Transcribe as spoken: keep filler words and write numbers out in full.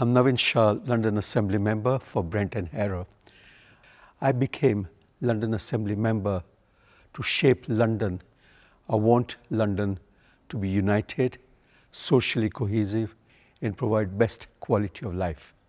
I'm Navin Shah, London Assembly Member for Brent and Harrow. I became London Assembly Member to shape London. I want London to be united, socially cohesive, and provide best quality of life.